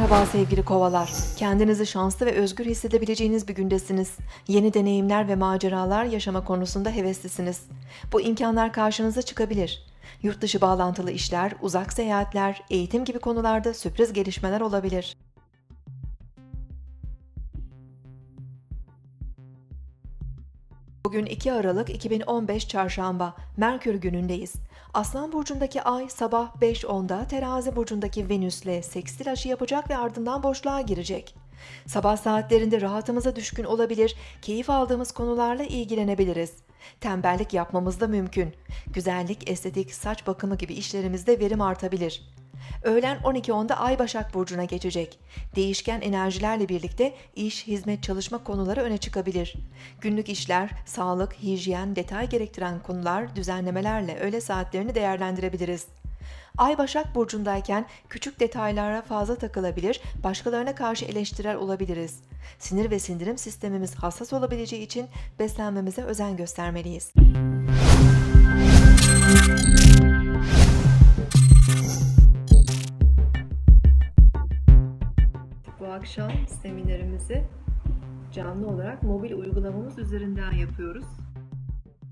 Merhaba sevgili kovalar. Kendinizi şanslı ve özgür hissedebileceğiniz bir gündesiniz. Yeni deneyimler ve maceralar yaşama konusunda heveslisiniz. Bu imkanlar karşınıza çıkabilir. Yurt dışı bağlantılı işler, uzak seyahatler, eğitim gibi konularda sürpriz gelişmeler olabilir. Bugün 2 Aralık 2015 Çarşamba, Merkür günündeyiz. Aslan burcundaki Ay sabah 5:10'da Terazi burcundaki Venüs'le sekstil açı yapacak ve ardından boşluğa girecek. Sabah saatlerinde rahatımıza düşkün olabilir, keyif aldığımız konularla ilgilenebiliriz. Tembellik yapmamız da mümkün. Güzellik, estetik, saç bakımı gibi işlerimizde verim artabilir. Öğlen 12:10'da Ay Başak Burcu'na geçecek. Değişken enerjilerle birlikte iş, hizmet, çalışma konuları öne çıkabilir. Günlük işler, sağlık, hijyen, detay gerektiren konular, düzenlemelerle öğle saatlerini değerlendirebiliriz. Ay Başak Burcu'ndayken küçük detaylara fazla takılabilir, başkalarına karşı eleştirel olabiliriz. Sinir ve sindirim sistemimiz hassas olabileceği için beslenmemize özen göstermeliyiz. Bu akşam seminerimizi canlı olarak mobil uygulamamız üzerinden yapıyoruz.